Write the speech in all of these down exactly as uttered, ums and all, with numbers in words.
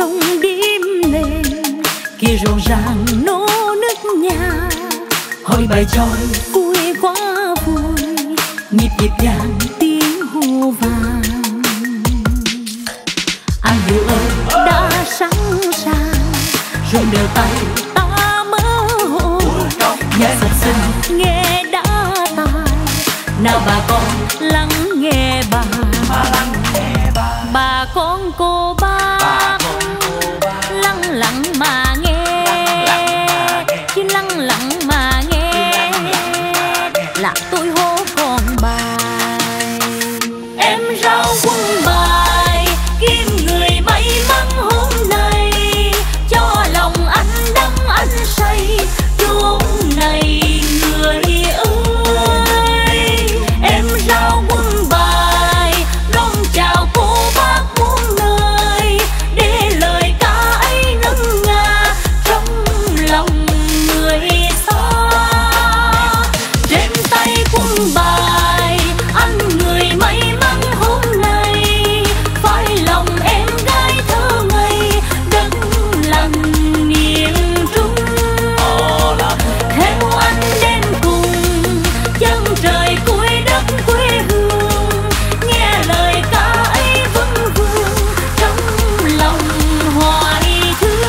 trong đêm lên kia rộn ràng nô nức nhà, hỏi bài tròi vui quá vui, nhịp nhịp nhàng tiếng hô vang. Anh yêu ơi đã sẵn sàng, rồi đều tay ta mơ hồ, nhà sập sình nghe đã tai, nào bà con lắng nghe bà, bà con cô bác lắng lặng mà nghe, chứ lắng lặng mà nghe là tôi hô con bài. Em rao quân bài kiếm người may mắn hôm nay, cho lòng anh đắm anh say chốn này người ơi. Em rao quân bài đón chào cô bác muôn nơi, để lời ca ấy ngân nga trong lòng người xa. Trên tay quân bài anh người may mắn hôm nay, phải lòng em gái thơ ngây đất lành miền Trung. Theo anh đến cùng chân trời cuối đất quê hương, nghe lời ca ấy vững vương trong lòng hoài thương.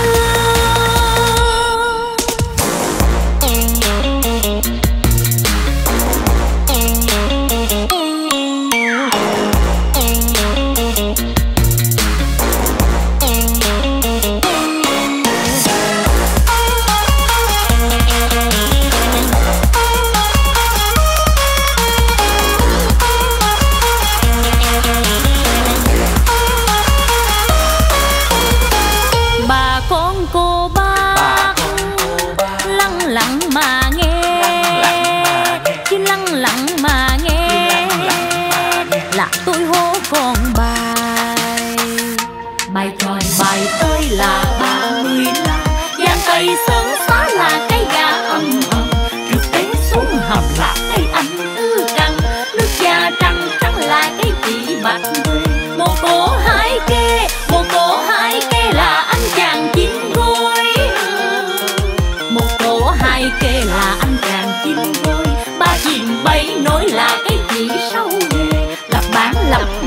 Bà con cô bác lắng lặng mà nghe, chứ lắng lặng mà nghe là tôi hô con bài. Bài tròi bài tới là ba mươi la, giang cây sơn xá là cây gà âm ầm, trước té xuống hầm là cây anh ư căng, nước da trắng trắng là cây chị bạch quê. Một cổ hai kê, một cổ hai kê là anh chàng chín gối, một cổ hai kê là anh chàng chín gối. Ba chìm bay nối là cái chị sau nghề, lập bán lập